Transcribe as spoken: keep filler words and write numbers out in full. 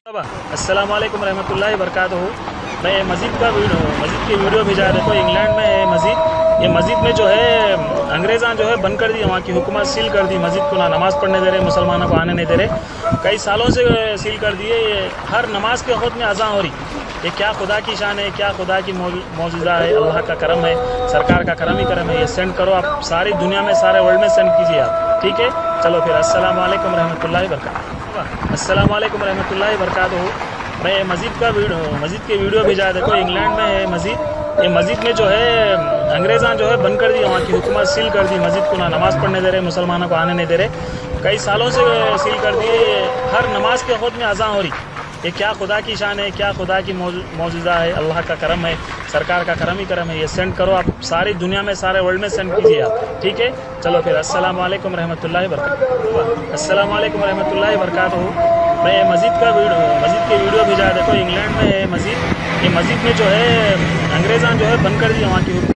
अस्सलाम वालेकुम रहमतुल्लाहि वबरकातुहू। मैं मस्जिद का वीडियो मस्जिद की वीडियो भेजा। देखो इंग्लैंड में है मस्जिद। ये मस्जिद में जो है अंग्रेज़ां जो है बंद कर दी, वहाँ की हुकूमत सील कर दी मस्जिद को, ना नमाज़ पढ़ने दे रहे, मुसलमानों को आने नहीं दे रहे। कई सालों से सील कर दिए। ये हर नमाज के वक़्त में अज़ान हो रही। ये क्या खुदा की शान है, क्या खुदा की मौजूदा है, अल्लाह का करम है, सरकार का करम ही करम है। ये सेंड करो आप, सारी दुनिया में, सारे वर्ल्ड में सेंड कीजिए आप, ठीक है। चलो फिर अस्सलाम वालेकुम रहमतुल्लाहि वबरकातुहू। अस्सलाम वालेकुम रहमतुल्लाहि वबरकातुहू। मैं मस्जिद का वीडियो मस्जिद की वीडियो भेजा। देखो इंग्लैंड में है मस्जिद। ये मस्जिद में जो है अंग्रेज़ां जो है बंद कर दी, वहाँ की हुकूमत सील कर दी मस्जिद को, ना नमाज़ पढ़ने दे रहे, मुसलमानों को आने नहीं दे रहे। कई सालों से सील कर दिए। हर नमाज के वक़्त में अज़ान हो रही। ये क्या खुदा की शान है, क्या खुदा की मौजूदा है, अल्लाह का करम है, सरकार का करम ही करम है। ये सेंड करो आप, सारी दुनिया में, सारे वर्ल्ड में सेंड कीजिए आप, ठीक है। चलो फिर अस्सलाम वालेकुम रहमतुल्लाहि वबरकातुहू। अस्सलाम वालेकुम रहमतुल्लाहि वबरकातुहू। मैं मस्जिद का वीडियो मस्जिद की वीडियो भेजा। देखो इंग्लैंड में है मस्जिद। ये मस्जिद में जो है अंग्रेज़ां जो है बंद कर दी, वहाँ की